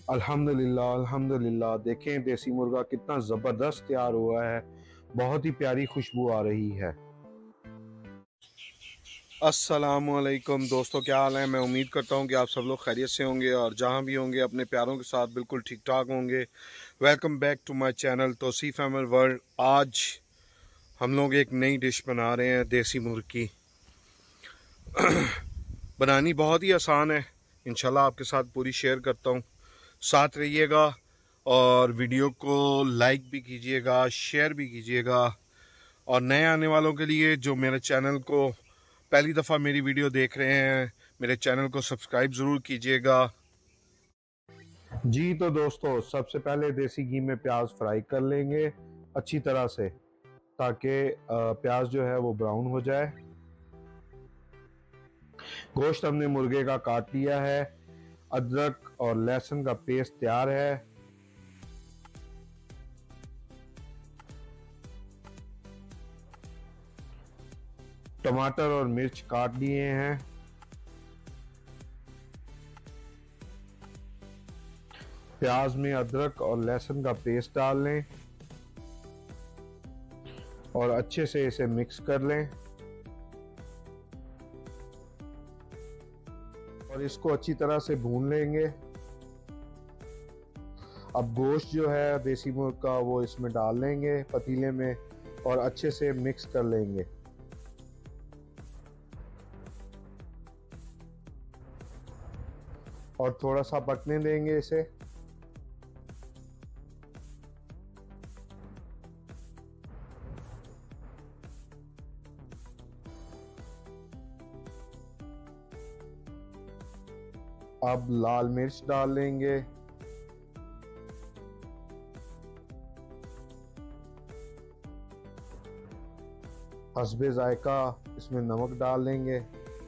अल्हम्दुलिल्लाह अल्हम्दुलिल्लाह। देखें देसी मुर्गा कितना ज़बरदस्त तैयार हुआ है। बहुत ही प्यारी खुशबू आ रही है। अस्सलामुअलैकुम दोस्तों, क्या हाल है। मैं उम्मीद करता हूँ कि आप सब लोग खैरियत से होंगे और जहाँ भी होंगे अपने प्यारों के साथ बिल्कुल ठीक ठाक होंगे। Welcome back to my channel Tauseef Ahmed World. आज हम लोग एक नई डिश बना रहे हैं, देसी मुर्गी। बनानी बहुत ही आसान है, इंशाल्लाह आपके साथ पूरी शेयर करता हूँ। साथ रहिएगा और वीडियो को लाइक भी कीजिएगा, शेयर भी कीजिएगा। और नए आने वालों के लिए जो मेरे चैनल को पहली दफ़ा मेरी वीडियो देख रहे हैं, मेरे चैनल को सब्सक्राइब ज़रूर कीजिएगा। जी तो दोस्तों, सबसे पहले देसी घी में प्याज फ्राई कर लेंगे अच्छी तरह से, ताकि प्याज जो है वो ब्राउन हो जाए। गोश्त हमने मुर्गे का काट लिया है। अदरक और लहसुन का पेस्ट तैयार है। टमाटर और मिर्च काट लिए हैं। प्याज में अदरक और लहसुन का पेस्ट डाल लें और अच्छे से इसे मिक्स कर लें और इसको अच्छी तरह से भून लेंगे। अब गोश्त जो है देसी मुर्ग का वो इसमें डाल लेंगे पतीले में और अच्छे से मिक्स कर लेंगे। और थोड़ा सा पकने देंगे इसे। अब लाल मिर्च डाल लेंगे, हस्बे जायका इसमें नमक डाल लेंगे।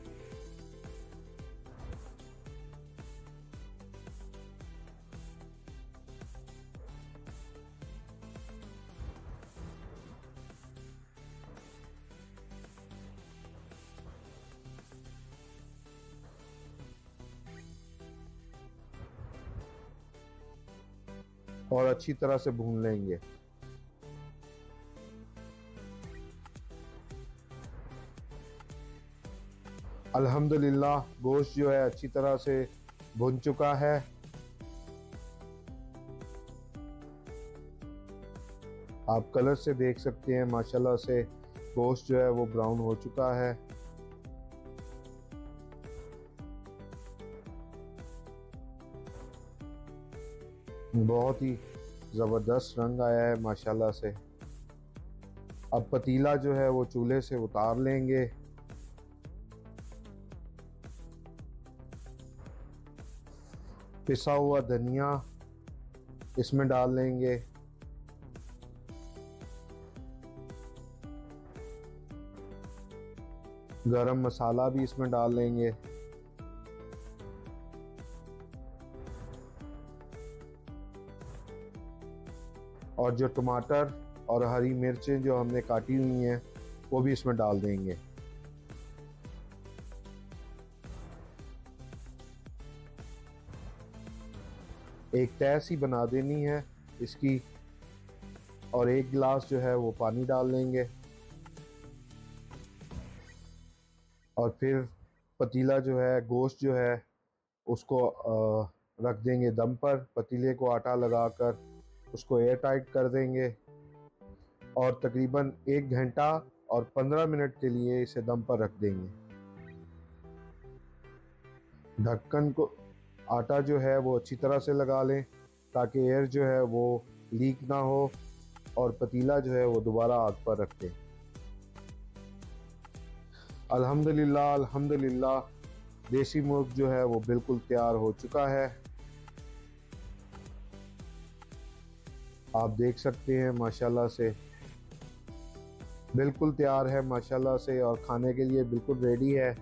और अच्छी तरह से भून लेंगे। अल्हम्दुलिल्लाह गोश्त जो है अच्छी तरह से भुन चुका है। आप कलर से देख सकते हैं माशाल्लाह से गोश्त जो है वो ब्राउन हो चुका है। बहुत ही ज़बरदस्त रंग आया है माशाल्लाह से। अब पतीला जो है वो चूल्हे से उतार लेंगे। पिसा हुआ धनिया इसमें डाल लेंगे। गरम मसाला भी इसमें डाल लेंगे। और जो टमाटर और हरी मिर्चें जो हमने काटी हुई हैं वो भी इसमें डाल देंगे। एक तह सी बना देनी है इसकी और एक गिलास जो है वो पानी डाल लेंगे। और फिर पतीला जो है, गोश्त जो है उसको रख देंगे दम पर। पतीले को आटा लगाकर उसको एयर टाइट कर देंगे और तकरीबन 1 घंटा और 15 मिनट के लिए इसे दम पर रख देंगे। ढक्कन को आटा जो है वो अच्छी तरह से लगा लें ताकि एयर जो है वो लीक ना हो और पतीला जो है वो दोबारा आग पर रख दें। अल्हम्दुलिल्लाह अल्हम्दुलिल्लाह देसी मुर्ग जो है वो बिल्कुल तैयार हो चुका है। आप देख सकते हैं माशाल्लाह से बिल्कुल तैयार है माशाल्लाह से और खाने के लिए बिल्कुल रेडी है।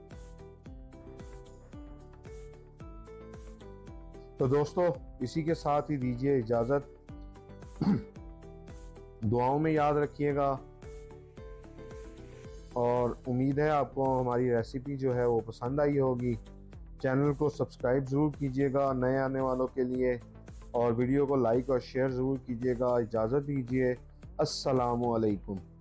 तो दोस्तों, इसी के साथ ही दीजिए इजाज़त। दुआओं में याद रखिएगा और उम्मीद है आपको हमारी रेसिपी जो है वो पसंद आई होगी। चैनल को सब्सक्राइब ज़रूर कीजिएगा नए आने वालों के लिए, और वीडियो को लाइक और शेयर ज़रूर कीजिएगा। इजाज़त दीजिए, अस्सलामु अलैकुम।